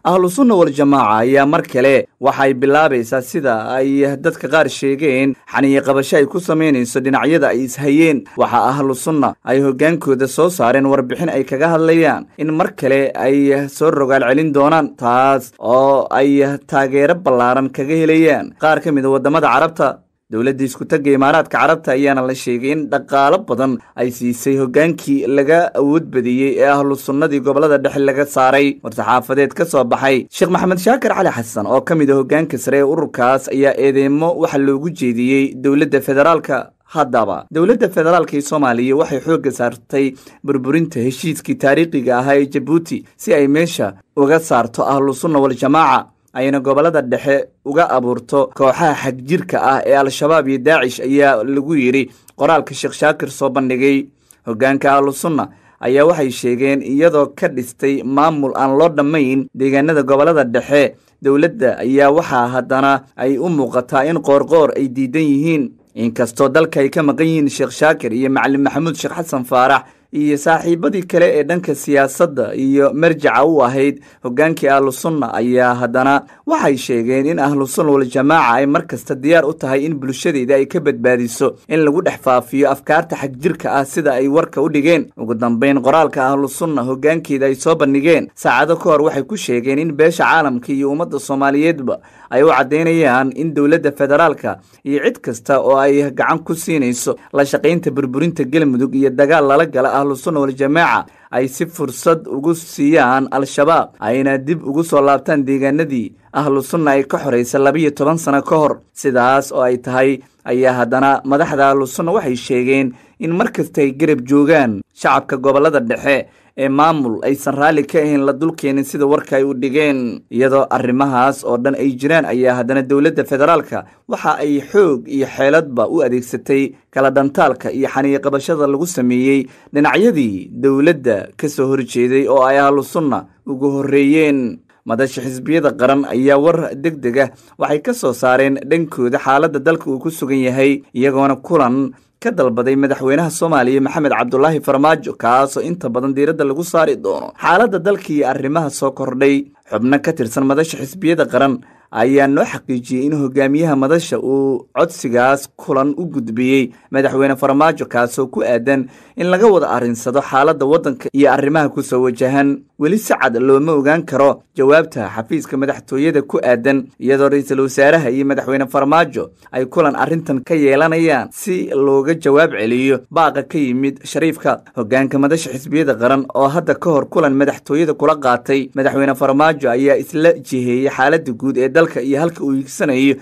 ahlu sunna wal jamaaca ayaa mar kale waxay bilaabaysaa sida ay dadka qaar sheegeen xaniye qabasho ay ku sameynayso dhinacyada ay ishayeen. waxa ahlu sunna ay hogaankooda soo saareen warbixin ay kaga hadlayaan in mar kale ay soo rogaal celin doonaan, taas oo ay taageero ballaaran kaga helayaan qaar ka mid a wadamada carabta. dowladda isku tagga imaaraadka carabta ayaana la sheegay in dhaqaalo badan ay siisay hogaankii laga awood badiyey ee ahlu sunnadii gobolada dhexe laga saaray. war-saxaafadeed ka soo baxay sheekh maxamed shaakir cali xasan oo ka mid a hogaanka sare ee ururkaas ayaa eedeymo waxa loogu jeediyey dowladda federaalka. haddaba dowladda federaalka ee soomaaliya waxay xoogga saartay burburinta heshiiskii taariikhiga ahaa ee jabuuti si ay meesha uga saarto ahlu sunna wal jamaaca, ayna gobolada dhexe uga abuurto kooxaha xagjirka ah ee al-shabaab iyo daacish, ayaa lagu yidhi qoraalka sheekh shaakir soo bandhigay. hogaanka ahlu sunna ayaa waxay sheegeen iyadoo ka dhistay maamul aan loo dhammayn deegaanada gobolada dhexe, dowladda ayaa waxaa haddana ay u muuqataa in qoorqoor ay diidan yihiin. inkastoo dalka ay ka maqan yihiin sheekh shaakir iyo macalin maxamuud sheekh xasan faarax iyo saaxiibadii kale ee dhanka siyaasadda iyo marjaca u ahayd hogaankii ahlu sunna, ayaa haddana waxay sheegeen in ahlu sunna wal jamaaca ay mar kasta diyaar u tahay in bulshadeeda ay ka badbaadiso in lagu dhex faafiyo afkaarta xagjirka ah sida ay warka u dhigeen. ugu dambayn qoraalka ahlu sunna hogaankeeda ay soo bandhigeen saacado ka hor waxay ku sheegeen in beesha caalamka iyo ummadda soomaaliyeedba ay u caddaynayaan in dowladda federaalka iyo cid kasta oo ay gacan ku siinayso la shaqaynta burburinta galmudug iyo dagaal lala gala ahlu sunna wal jamaaca ay si fursad ugu siiyaan al-shabaab ayna dib ugu soo laabtaan deegaanadii ahlu sunna ay ka xoraysa 12 sano ka hor. sidaas oo ay tahay ayaa haddana madaxda ahlu sunna waxay sheegeen in mar kasta ay garab joogaan shacabka gobolada dhexe ee maamul aysan raalli ka ahayn la dulkeenin sida warka ay u dhigeen. iyadoo arrimahaas oo dhan ay jiraan ayaa haddana dowladda federaalka waxa ay xoog iyo xeeladba u adeegsatay kala dhantaalka iyo xaniye qabashada lagu sameeyey dhinacyadii dowladda ka soo horjeeday oo ay ahlu sunna ugu horreeyeen. madasha xisbiyada qaran ayaa war degdeg ah waxay ka soo saareen dhankooda xaaladda dalka uu ku sugan yahay, iyagoona kulan ka dalbaday madaxweynaha soomaaliya maxamed cabdulaahi farmaajo, kaasoo inta badan diiradda lagu saari doono xaaladda dalka iyo arrimaha soo kordhay. xubno ka tirsan madasha xisbiyada qaran ayaa noo xaqiijiyey in hogaamiyaha madasha uu codsigaas kulan u gudbiyey madaxweyne farmaajo, kaasoo ku aadan in laga wada arrinsado xaaladda waddanka iyo arrimaha ku soo wajahan. weli si cad looma ogaan karo jawaabta xafiiska madaxtooyada ku aadan, iyadoo ra-iisul wasaaraha iyo madaxweyne farmaajo ay kulan arrintan ka yeelanayaan si looga jawaab celiyo baaqa ka yimid shariifka. hogaanka madasha xisbiyada qaran oo hadda ka hor kulan madaxtooyada kula qaatay madaxweyne farmaajo ayaa isla jiheeyey xaaladda guud ee dalka iyo halka uu higsanayo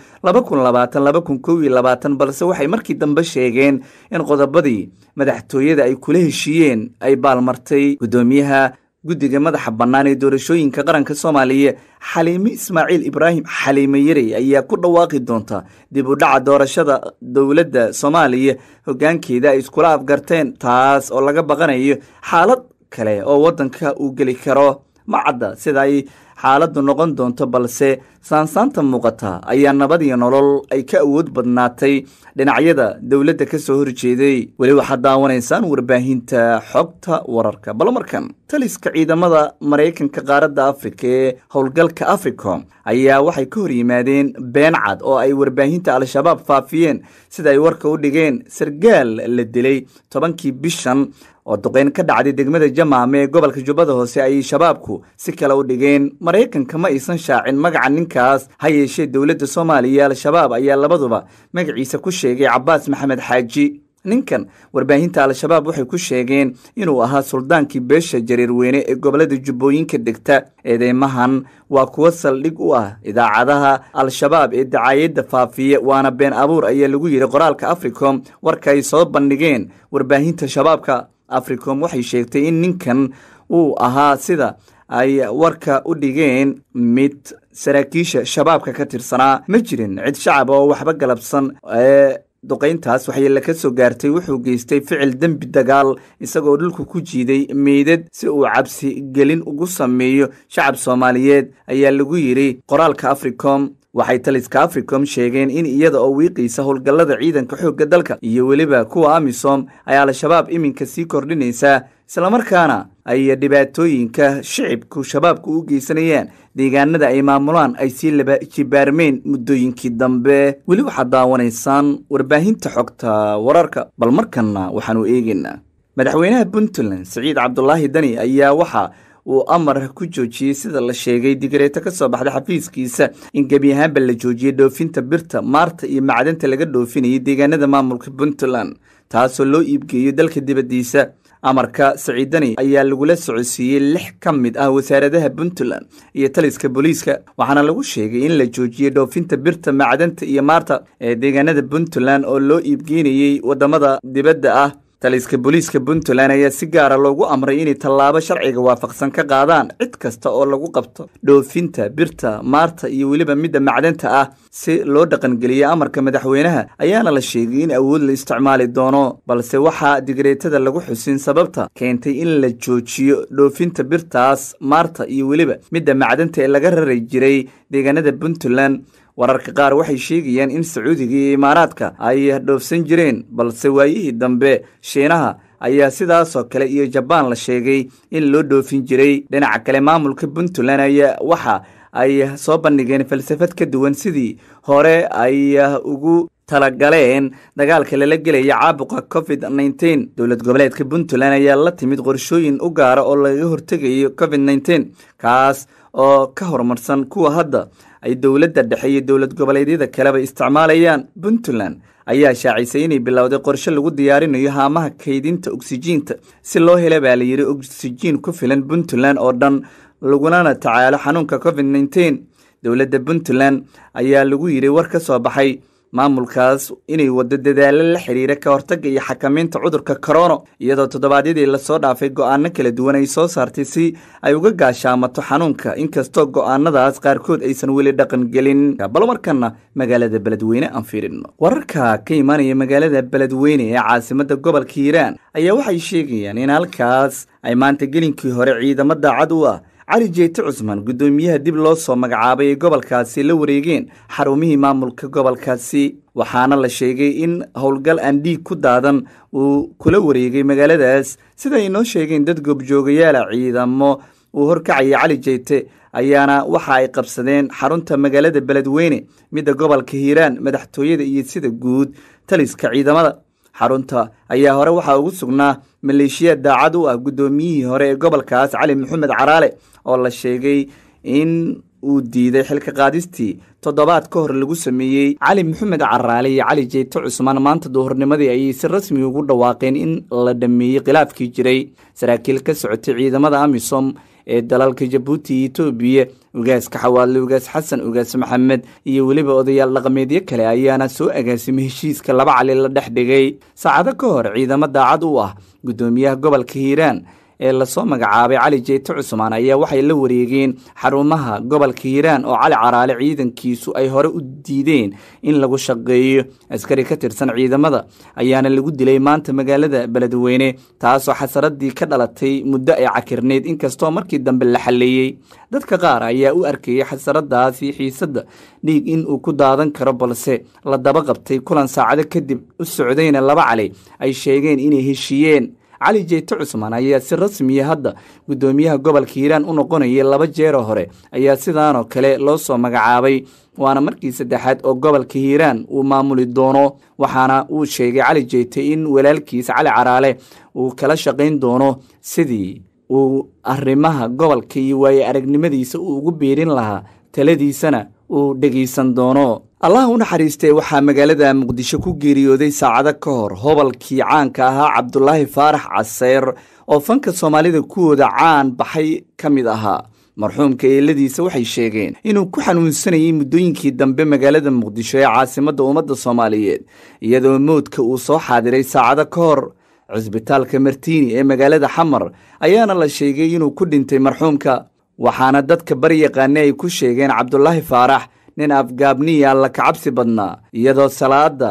2020-2021, balse waxay markii dambe sheegeen in qodobadii madaxtooyada ay kula heshiiyeen ay baalmartay. gudoomiyaha guddiga madaxa bannaan ee doorashooyinka qaranka soomaaliya xaliime ismaaciil ibraahim xaliime yarey ayaa ku dhawaaqi doonta dib u dhaca doorashada dowladda soomaaliya hogaankeeda ay iskula afgarteen, taas oo laga baqanayo xaalad kale oo waddanka uu geli karo. ma cadda sida ay xaaladdu noqon doonto, balse saansaanta muuqata ayaa nabad iyo nolol ay ka awood badnaatay dhinacyada dowladda ka soo horjeeday. weli waxaad daawanaysaan warbaahinta xogta wararka. balomarkan taliska ciidamada maraykanka qaaradda afrika ee howlgalka africom ayaa waxay ka hor yimaadeen been cad oo ay warbaahinta al-shabaab faafiyeen sida ay warka u dhigeen. sargaal la dilay 10kii bishan oo duqeyn ka dhacday degmada jamaame ee gobolka jubbada hoose ayay shabaabku si kale u dhigeen. maraykanka ma aysan shaacin magaca ninkaas, ha yeeshee dowladda soomaaliya iyo al-shabaab ayaa labaduba magaciisa ku sheegay cabaas maxamed xaaji. ninkan warbaahinta al-shabaab waxay ku sheegeen inuu ahaa suldaankii beesha jareerweyne ee gobolada jubbooyinka degta. eedeymahan waa kuwo saldhig u ah idaacadaha al-shabaab ee dacaayadda faafiye, waana been abuur ayaa lagu yidhi qoraalka africom warka ay soo bandhigeen warbaahinta shabaabka. africom waxay sheegtay in ninkan uu ahaa sida ay warka u dhigeen mid saraakiisha shabaabka ka tirsanaa. ma jirin cid shacab oo waxba galabsan ee duqayntaas waxyeella ka soo gaartay. wuxuu geystay ficil dembi dagaal isagoo dhulka ku jiiday meydad si uu cabsi gelin ugu sameeyo shacab soomaaliyeed, ayaa lagu yidhi qoraalka africom. waxay taliska africom sheegeen in iyada oo wiiqiisa howlgallada ciidanka xoogga dalka iyo weliba kuwa amisom ay al-shabaab iminka sii kordhinaysaa islamarkaana ay dhibaatooyinka shicibku shabaabku u geysanayaan deegaanada ay maamulaan ay sii laba jibaarmeen muddooyinkii dambe. weli waxaad daawanaysaan warbaahinta xogta wararka, bal markanna waxaanu eegaynaa madaxweynaha puntland siciid cabdulaahi dani ayaa waxa uu amar ku joojiyey sida la sheegay digreeto ka soo baxda xafiiskiisa in gebi ahaanba la joojiyey dhoofinta birta, maarta iyo macdanta laga dhoofinayay deegaanada maamulka puntland, taasoo loo iibgeeyo dalka dibaddiisa. amarka siciid dani ayaa lagula socodsiiyey 6 ka mid ah wasaaradaha puntland iyo taliska booliiska, waxaana lagu sheegay in la joojiyey dhoofinta birta, macdanta iyo maarta ee deegaanada puntland oo loo iibgeynayay wadamada dibadda ah. taliska booliiska puntland ayaa si gaara loogu amray inay tallaabo sharciga waafaqsan ka qaadaan cid kasta oo lagu qabto dhoofinta birta, maarta iyo weliba midda macdanta ah. si loo dhaqangeliyo amarka madaxweynaha ayaana la sheegay in awood la isticmaali doono, balse waxaa digreetada lagu xusin sababta keentay in la joojiyo dhoofinta birtaas, maarta iyo weliba midda macdanta ee laga rari jiray deegaanada puntland. wararka qaar waxay sheegayaan in sacuudiga iyo imaaraadka ay dhoofsan jireen, balse waayihii dambe shiinaha ayaa sidaasoo kale iyo jabaan la sheegay in loo dhoofin jiray. dhinaca kale maamulka puntland ayaa waxa ay soo bandhigeen falsafad ka duwan sidii hore ay ugu talagaleen dagaalka lala gelaya caabuqa covid-19. dowlad goboleedka puntland ayaa la timid qorshooyin u gaara oo laga hortegayo covid-19 kaas oo ka horumarsan kuwa hadda ay dowladda dhexe iyo dowlad goboleedyada kaleba isticmaalayaan. puntland ayaa shaacisay inay bilowday qorshe lagu diyaarinayo haamaha kaydinta oksijiinta si loo hela baa la yidhi oksijiin ku filan puntland oo dhan lagunana tacaalo xanuunka covid-19. dowladda puntland ayaa lagu yidhi war ka soo baxay maamulkaas inay wado dadaalo la xiriira ka hortagga iyo xakamaynta cudurka corona, iyadoo toddobaadyadii lasoo dhaafay go'aano kala duwan ay soo saartay si ay uga gaashaamato xanuunka, inkastoo go'aanadaas qaarkood aysan weli dhaqan gelin. bal markana magaalada beledweyne aan fiirino. wararka ka imaanaya magaalada beledweyne ee caasimadda gobolka hiiraan ayaa waxay sheegayaan in halkaas ay maanta gelinkii hore ciidamo daacad u ah cali jeete cusmaan guddoomiyaha dib loo soo magacaabay ee gobolkaasi la wareegeen xarumihii maamulka gobolkaasi, waxaana la sheegay in howlgal aan dhiig ku daadan uu kula wareegay magaaladaas. sida ay noo sheegeen dad goobjoogayaala, ciidamo uu horkacaya cali jeete ayaana waxa ay qabsadeen xarunta magaalada beledweyne, midda gobolka hiiraan, madaxtooyada iyo sida guud taliska ciidamada. xarunta ayaa hore waxaa ugu sugnaa maleeshiya daacad u ah guddoomiyihii hore ee gobolkaas cali maxamed caraale oo la sheegay in uu diiday xilka qaadistii toddobaad ka hor lagu sameeyey. cali maxamed caraale iyo cali jeete cusmaan maanta duhurnimadii ayay si rasmi ugu dhawaaqeen in la dhameeyey khilaafkii jiray. saraakiil ka socotay ciidamada amisom ee dalalka jabuuti iyo etoobiya, ugaaska xawaadle, ugaas xasan, ugaas maxamed iyo weliba odayaal dhaqameedyo kale ayaana soo agaasimay heshiiska 2 cali la dhex dhigay. saacado ka hor ciidamo daacad u ah guddoomiyaha gobolka hiiraan ee lasoo magacaabay cali jeete cusmaan ayaa waxay la wareegeen xarumaha gobolka hiiraan oo cali caraale ciidankiisu ay hore u diideen in lagu shaqeeyo. askari ka tirsan ciidamada ayaana lagu dilay maanta magaalada beledweyne, taasoo xasaradii ka dhalatay muddo ay cakirneyd, inkastoo markii dambe la xalleeyey. dadka qaar ayaa u arkayay xasaradaasi xiisadda dhiig in uu ku daadan karo, balse la daba qabtay kulan saacado kadib u socdayna 2 cali ay sheegeen inay heshiiyeen. cali jeete cusmaan ayaa si rasmiya hadda guddoomiyaha gobolka hiiraan u noqonayay 2 jeer hore ayaa sidaanoo kale loo soo magacaabay, waana markii 3aad oo gobolka hiiraan uu maamuli doono. waxaana uu sheegay cali jeete in walaalkiisa cali caraale uu kala shaqayn doono sidii uu arrimaha gobolka iyo waaye aragnimadiisa uu ugu biirin lahaa, taladiisana uu dhegaysan doono. allah u naxariistay waxaa magaalada muqdisho ku geeriyooday saacado ka hor hobalkii caanka ahaa cabdulaahi faarax caseyr oo fanka soomaalida kuwooda caan baxay ka mid ahaa. marxuumka eeladiisa waxay sheegeen inuu ku xanuunsanayay muddooyinkii dambe magaalada muqdisho ee caasimadda ummadda soomaaliyeed, iyadoo moodka uu soo xaadiray saacado ka hor. cisbitaalka martiini ee magaalada xamar ayaana la sheegay inuu ku dhintay marxuumka, waxaana dadka baryaqaane ay ku sheegeen cabdulaahi faarax nin afgaabniya alla kacabsi badnaa, iyadoo salaada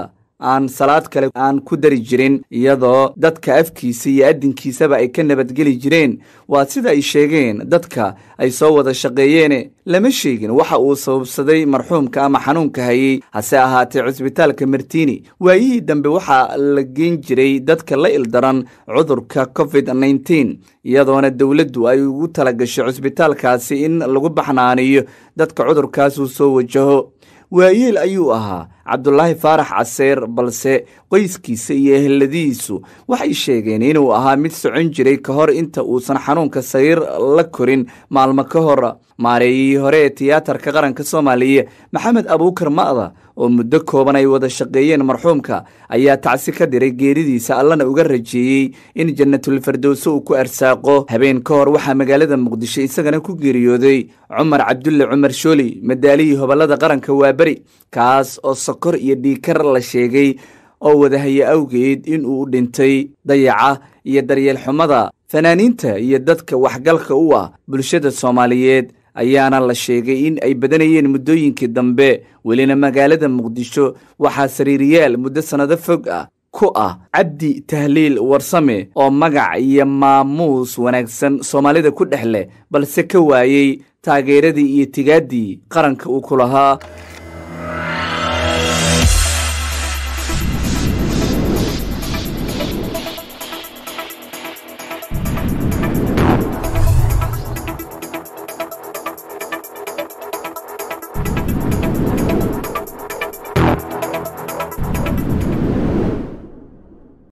aan salaad kale aan ku dari jirin iyadoo dadka afkiisa iyo adinkiisaba ay ka nabadgeli jireen. waa sida ay sheegeen dadka ay soo wada shaqeeyeen. lama sheegin waxa uu sababsaday marxuumka ama xanuunka hayay, hase ahaatee cusbitaalka Martini waayihii dambe waxaa la geen jiray dadka la ildaran cudurka COVID-19 iyadoona dowladdu ay ugu talagashay cusbitaalkaasi in lagu baxnaaniyo dadka cudurkaas uu soo wajaho. waayeel ayuu ahaa Cabdullaahi Faarax Caseer, balse qoyskiisa iyo eheladiisu waxay sheegeen inuu ahaa mid socon jiray ka hor inta uusan xanuunka sariir la korin maalmo ka hor. maareeyihii hore ee tiyaatarka qaranka Soomaaliya Maxamed Abuukar Ma'da oo muddo kooban ay wada shaqeeyeen marxuumka ayaa tacsi ka diray geeridiisa, allana uga rajeeyay in jannatul firdaws uu ku arsaaqo. habeen ka hor waxaa magaalada Muqdisho isagana ku geeriyooday Cumar Cabdulle Cumar Shooli, madaalihii hobalada qaranka Waaberi, kaas oo sokor iyo dhiikar la sheegay oo wadahaya awgeed in uu dhintay dayaca iyo daryeel xumada fanaaniinta iyo dadka waxgalka u ah bulshada Soomaaliyeed ayaana la sheegay in ay badanayeen muddooyinkii dambe. welina magaalada Muqdisho waxaa sariiriyaal muddo sanado fog ah ku ah Cabdi Tahliil Warsame oo magac iyo maamuus wanaagsan Soomaalida ku dhexle balse ka waayay taageeradii iyo tigaadii qaranka uu ku lahaa.